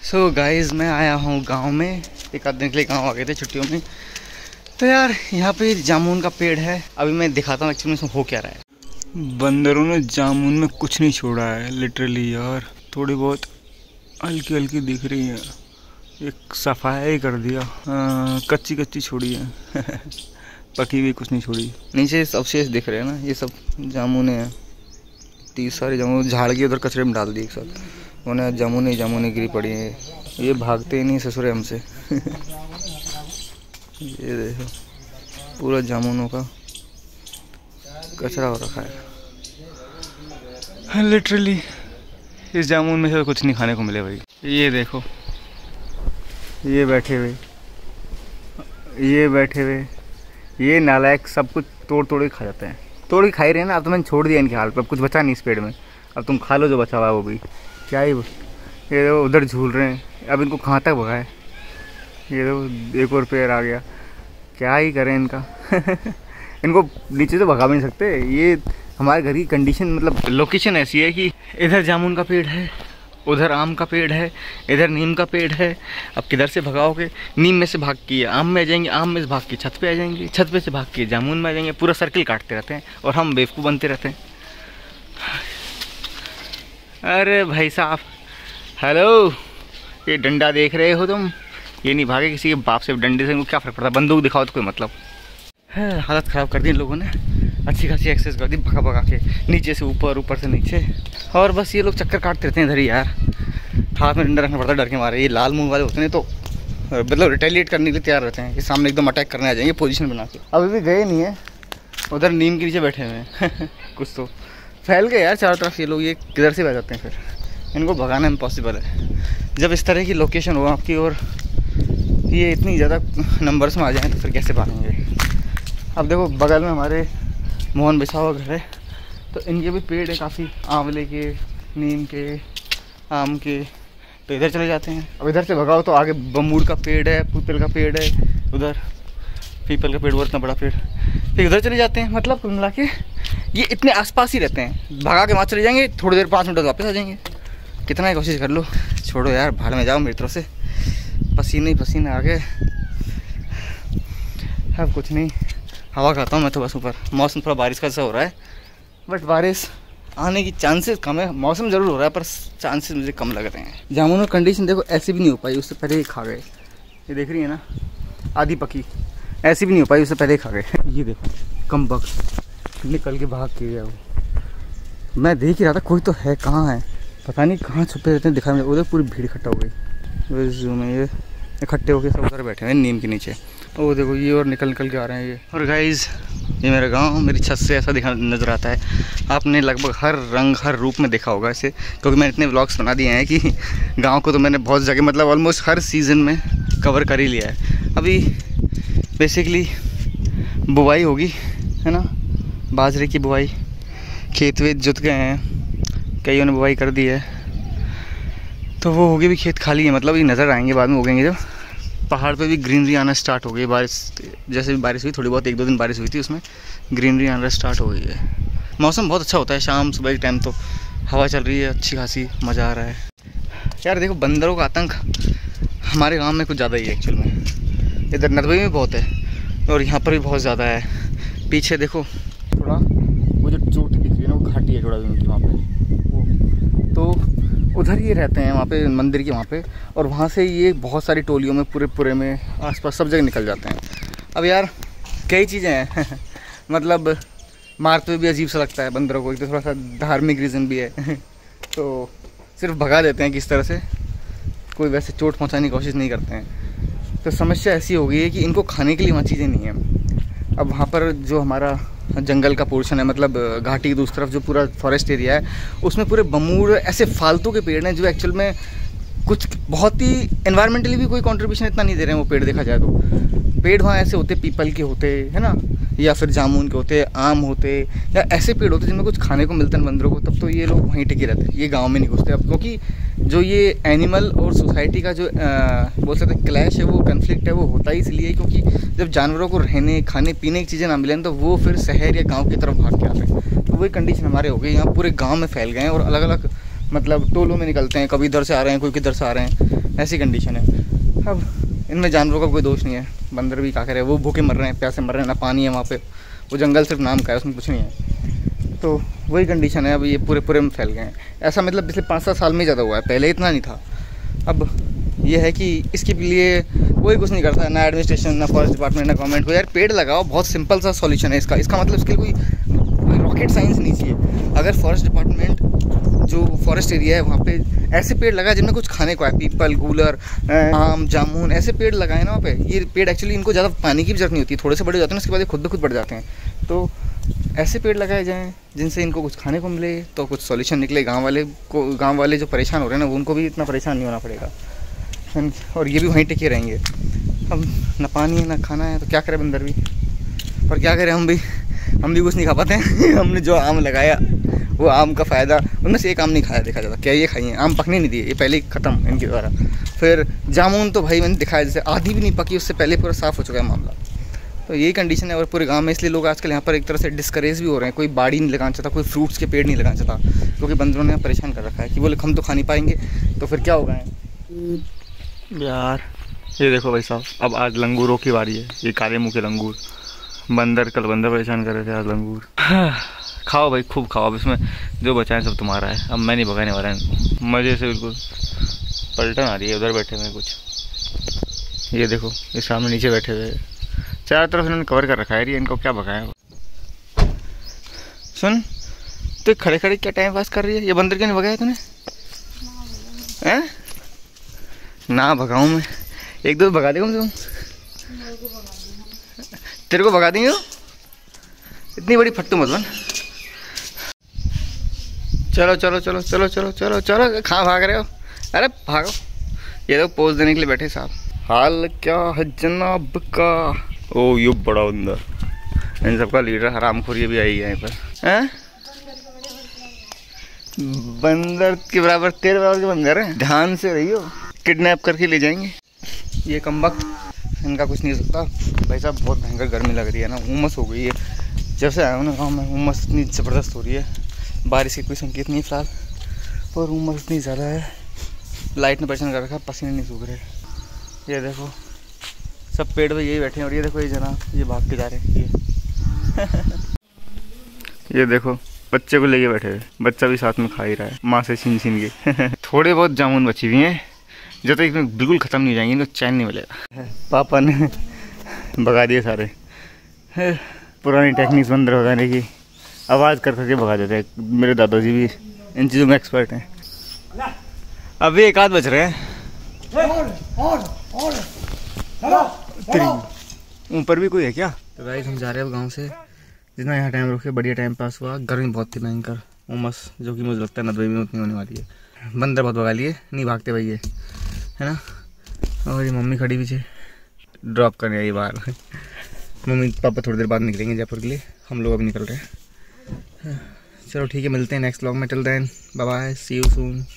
So guys मैं आया हूँ गांव में, एक आध दिन के लिए गांव आ गए थे छुट्टियों में। तो यार यहाँ पे जामुन का पेड़ है, अभी मैं दिखाता हूँ एक्चुअली इसमें हो क्या रहा है। बंदरों ने जामुन में कुछ नहीं छोड़ा है लिटरली यार, थोड़ी बहुत हल्की हल्की दिख रही है, एक सफाई कर दिया। कच्ची कच्ची छोड़ी है पकी हुई कुछ नहीं छोड़ी। नीचे अवशेष दिख रहे हैं ना, ये सब जामुने हैं, 30 सारी जामुन झाड़ के उधर कचरे में डाल दी एक साथ। उन्हें जामुने गिरी पड़ी है, ये भागते ही नहीं ससुरे हमसे ये देखो पूरा जामुनों का कचरा हो रखा है लिटरली। इस जामुन में से कुछ नहीं खाने को मिले भाई। ये देखो ये बैठे हुए ये नालायक सब कुछ तोड़ के खा जाते हैं। तोड़ के खा ही रहे हैं ना, अब तो मैंने छोड़ दिया इनके हाल पे, अब कुछ बचा नहीं इस पेड़ में। अब तुम खा लो जो बचा हुआ है वो भी। क्या ही ये देखो उधर झूल रहे हैं, अब इनको कहाँ तक भगाए। ये देखो एक और पेड़ आ गया, क्या ही करें इनका इनको नीचे तो भगा भी नहीं सकते। ये हमारे घर की कंडीशन मतलब लोकेशन ऐसी है कि इधर जामुन का पेड़ है, उधर आम का पेड़ है, इधर नीम का पेड़ है। अब किधर से भगाओगे? नीम में से भाग के आम में आ जाएंगे, आम में से भाग के छत पे आ जाएंगे, छत पे से भाग के जामुन में आ जाएंगे। पूरा सर्किल काटते रहते हैं और हम बेवकूफ़ बनते रहते हैं। अरे भाई साहब हेलो, ये डंडा देख रहे हो तुम? ये नहीं भागे किसी के बाप से डंडे से, इनको क्या फ़र्क पड़ता है, बंदूक दिखाओ तो कोई मतलब है। हालत ख़राब कर दी इन लोगों ने, अच्छी खासी एक्सेस कर दी भगा के, नीचे से ऊपर, ऊपर से नीचे। और बस ये लोग चक्कर काटते रहते हैं इधर ही यार, हाथ में डंडा रखना पड़ता है डर के मारे। ये लाल मुंह वाले होते हैं तो मतलब रिटेलिएट करने के लिए तैयार रहते हैं कि सामने एकदम अटैक करने आ जाएंगे पोजीशन बना के। अभी भी गए नहीं है, उधर नीम के नीचे बैठे हुए हैं कुछ तो फैल गए यार चारों तरफ ये लोग। ये किधर से बह जाते हैं फिर, इनको भगाना इम्पॉसिबल है। जब इस तरह की लोकेशन हो आपकी और ये इतनी ज़्यादा नंबर्स में आ जाएँ तो फिर कैसे भागेंगे। अब देखो बगल में हमारे मोहन बिछावा घर है, तो इनके भी पेड़ है काफ़ी, आंवले के, नीम के, आम के। तो इधर चले जाते हैं। अब इधर से भगाओ तो आगे बम्बूड़ का पेड़ है, पीपल का पेड़ है, उधर पीपल का पेड़ वो इतना बड़ा पेड़, फिर उधर चले जाते हैं। मतलब कुल मिला के ये इतने आसपास ही रहते हैं, भगा के वहाँ चले जाएंगे, थोड़ी देर 5 मिनट वापस आ जाएंगे। कितना ही कोशिश कर लो, छोड़ो यार भाड़ में जाओ मेरी तरफ से, पसीने ही पसीने आ गए। अब कुछ नहीं, हवा खाता हूँ मैं तो बस ऊपर। मौसम थोड़ा बारिश का सा हो रहा है, बट बारिश आने की चांसेस कम है। मौसम ज़रूर हो रहा है पर चांसेस मुझे कम लग रहे हैं। जामुन की कंडीशन देखो ऐसी भी नहीं हो पाई, उससे पहले ही खा गए। ये देख रही है ना आधी पकी, ऐसी भी नहीं हो पाई, उससे पहले ही खा गए। ये देखो कम बक निकल के भाग के गया वो। मैं देख ही रहा था कोई तो है, कहाँ है पता नहीं, कहाँ छुपे रहते हैं दिखाई में। उधर पूरी भीड़ इकट्ठा हो गई जू में, ये इकट्ठे होकर सब उधर बैठे हैं नीम के नीचे। वो देखो ये और निकल के आ रहे हैं ये। और गाइज़ ये मेरा गांव मेरी छत से ऐसा दिखा नज़र आता है। आपने लगभग हर रंग हर रूप में देखा होगा इसे, क्योंकि मैंने इतने व्लॉग्स बना दिए हैं कि गांव को तो मैंने बहुत जगह मतलब ऑलमोस्ट हर सीज़न में कवर कर ही लिया है। अभी बेसिकली बुआई होगी है ना, बाजरे की बुआई, खेत वेत जुत गए हैं, कईयों ने बुआई कर दी है, तो वो होगी भी खेत खाली है। मतलब ये नज़र आएंगे बाद में उगेंगे जब। पहाड़ पे भी ग्रीनरी आना स्टार्ट हो गई, बारिश जैसे भी बारिश हुई थोड़ी बहुत, 1-2 दिन बारिश हुई थी, उसमें ग्रीनरी आना स्टार्ट हो गई है। मौसम बहुत अच्छा होता है शाम सुबह के टाइम, तो हवा चल रही है अच्छी खासी, मज़ा आ रहा है यार। देखो बंदरों का आतंक हमारे गांव में कुछ ज़्यादा ही है एक्चुअल में। इधर नदबई में बहुत है और यहाँ पर भी बहुत ज़्यादा है। पीछे देखो थोड़ा वो जो चोटी दिख रही है ना, वो घाटी है थोड़ा उनकी वहाँ पर, तो उधर ये रहते हैं वहाँ पे मंदिर के वहाँ पे। और वहाँ से ये बहुत सारी टोलियों में पूरे में आसपास सब जगह निकल जाते हैं। अब यार कई चीज़ें हैं मतलब मारते हुए भी अजीब सा लगता है बंदरों को, तो थोड़ा सा धार्मिक रीज़न भी है तो सिर्फ भगा देते हैं किस तरह से, कोई वैसे चोट पहुँचाने की कोशिश नहीं करते हैं। तो समस्या ऐसी हो गई है कि इनको खाने के लिए वहाँ चीज़ें नहीं हैं। अब वहाँ पर जो हमारा जंगल का पोर्शन है, मतलब घाटी की दूसरी तरफ जो पूरा फॉरेस्ट एरिया है, उसमें पूरे बमूड ऐसे फालतू के पेड़ हैं जो एक्चुअल में कुछ बहुत ही एनवायरमेंटली भी कोई कंट्रीब्यूशन इतना नहीं दे रहे हैं वो पेड़। देखा जाए तो पेड़ वहाँ ऐसे होते, पीपल के होते है ना, या फिर जामुन के होते, आम होते, या ऐसे पेड़ होते जिनमें कुछ खाने को मिलता है बंदरों को, तब तो ये लोग वहीं टिके रहते हैं, ये गाँव में नहीं घुसते। अब क्योंकि जो ये एनिमल और सोसाइटी का जो बोल सकते हैं क्लैश है, वो कन्फ्लिक्ट है, वो होता ही इसलिए क्योंकि जब जानवरों को रहने खाने पीने की चीज़ें ना मिलें तो वो फिर शहर या गांव की तरफ भाग के आते हैं। तो वही कंडीशन हमारे हो गई, यहाँ पूरे गांव में फैल गए हैं और अलग अलग मतलब टोलों में निकलते हैं, कभी इधर से आ रहे हैं, कोई किधर से आ रहे हैं। ऐसी कंडीशन है। अब इनमें जानवरों का कोई दोष नहीं है, बंदर भी क्या करे, वो भूखे मर रहे हैं, प्यासे मर रहे हैं, ना पानी है वहाँ पे, वो जंगल सिर्फ नाम का है, उसमें कुछ नहीं है। तो वही कंडीशन है। अब ये पूरे में फैल गए हैं। ऐसा मतलब पिछले 5-7 साल में ज़्यादा हुआ है, पहले इतना नहीं था। अब ये है कि इसके लिए कोई कुछ नहीं करता, ना एडमिनिस्ट्रेशन, ना फॉरेस्ट डिपार्टमेंट, ना गवर्नमेंट को। यार पेड़ लगाओ, बहुत सिंपल सा सॉल्यूशन है इसका मतलब इसके लिए कोई रॉकेट साइंस नहीं चाहिए। अगर फॉरेस्ट डिपार्टमेंट जो फॉरेस्ट एरिया है वहाँ पे ऐसे पेड़ लगाए जिनमें कुछ खाने को है, पीपल, गूलर, आम, जामुन, ऐसे पेड़ लगाए ना वहाँ पे। ये पेड़ एक्चुअली इनको ज़्यादा पानी की भी जरूरत नहीं होती, थोड़े से बड़े हो जाते हैं उसके बाद ये खुद ब खुद बढ़ जाते हैं। तो ऐसे पेड़ लगाए जाएँ जिनसे इनको कुछ खाने को मिले, तो कुछ सॉल्यूशन निकले। गाँव वाले जो परेशान हो रहे हैं ना, उनको भी इतना परेशान नहीं होना पड़ेगा, और ये भी वहीं टिके रहेंगे। अब ना पानी है ना खाना है, तो क्या करें बंदर भी, और क्या करें हम भी कुछ नहीं खा पाते हैं। हमने जो आम लगाया वो आम का फ़ायदा, उनमें से एक आम नहीं खाया देखा जाता, क्या ये खाइए, आम पकने नहीं दिए, ये पहले ही ख़त्म इनके द्वारा। फिर जामुन तो भाई मैंने दिखाया, जैसे आधी भी नहीं पकी, उससे पहले पूरा साफ़ हो चुका है मामला। तो यही कंडीशन है और पूरे गांव में, इसलिए लोग आजकल यहाँ पर एक तरह से डिस्करेज भी हो रहे हैं। कोई बाड़ी नहीं लगाना चाहता, कोई फ्रूट्स के पेड़ नहीं लगाना चाहता, क्योंकि बंदरों ने परेशान कर रखा है कि बोले हम तो खा नहीं पाएंगे, तो फिर क्या होगा यार। ये देखो भाई साहब, अब आज लंगूरों की बारी है, ये काले मुँह के लंगूर। कल बंदर परेशान कर रहे थे, आज लंगूर। खाओ भाई, खूब खाओ, अब इसमें जो बचा है सब तुम्हारा है, अब मैं नहीं भगाने वाला है। मज़े से बिल्कुल पलटन आ रही है, उधर बैठे हुए कुछ, ये देखो ये सामने नीचे बैठे हुए, चारों तरफ इन्होंने कवर कर रखा है, इनको क्या भगाया। सुन, तो खड़े खड़े क्या टाइम पास कर रही है, ये बंदर क्यों नहीं भगाया तूने? हैं? ना भगाऊँ मैं, एक दो भगा देगा तुम, तेरे को भगा देंगे, इतनी बड़ी फट्टू मत बन। चलो चलो चलो चलो चलो चलो चलो, कहाँ भाग रहे हो? अरे भागो, ये लोग पोज देने के लिए बैठे साहब। हाल क्या है जनाब का? ओ ये बड़ा बंदर, इन सबका लीडर हरामखोर, ये भी आई है यहाँ पर। हैं? बंदर के बराबर, तेरे बराबर के बंदर हैं, ध्यान से रहियो, किडनैप करके ले जाएंगे। ये कमबख्त, इनका कुछ नहीं हो सकता भाई साहब। बहुत भयंकर गर्मी लग रही है ना, उमस हो गई है, जब से आया हूँ ना गाँव में, उमस इतनी ज़बरदस्त हो रही है। बारिश के कोई संकेत नहीं फिलहाल, और उमस इतनी ज़्यादा है, लाइट ने परेशान कर रखा, पसीने नहीं सूख रहे। ये देखो सब पेड़ पे यही बैठे हैं, और ये देखो ये जना, ये भाग के जा रहे हैं ये देखो बच्चे को लेके बैठे हुए, बच्चा भी साथ में खा ही रहा है, माँ से छीन छीन के। थोड़े बहुत जामुन बची हुई हैं, जब तक इसमें बिल्कुल ख़त्म नहीं हो जाएंगे, इनको चैन नहीं मिलेगा। पापा ने भगा दिए सारे, पुरानी टेक्निक्स बंदर भगाने की, आवाज़ कर करके भगा देते हैं। मेरे दादाजी भी इन चीज़ों में एक्सपर्ट हैं। अभी एक आध बज रहे हैं, ऊपर भी कोई है क्या? तो गाइस हम जा रहे हैं अब गाँव से, जितना यहाँ टाइम रुके बढ़िया टाइम पास हुआ। गर्मी बहुत थी भयंकर, उमस जो कि मुझे लगता है नदवे में उतनी होने वाली है। बंदर बहुत भगा लिए, नहीं भागते भाई ये, है ना। और ये मम्मी खड़ी पीछे ड्रॉप करने आई बाहर। मम्मी पापा थोड़ी देर बाद निकलेंगे जयपुर के लिए, हम लोग अभी निकल रहे हैं। चलो ठीक है, मिलते हैं नेक्स्ट व्लॉग में, till then bye bye, see you soon.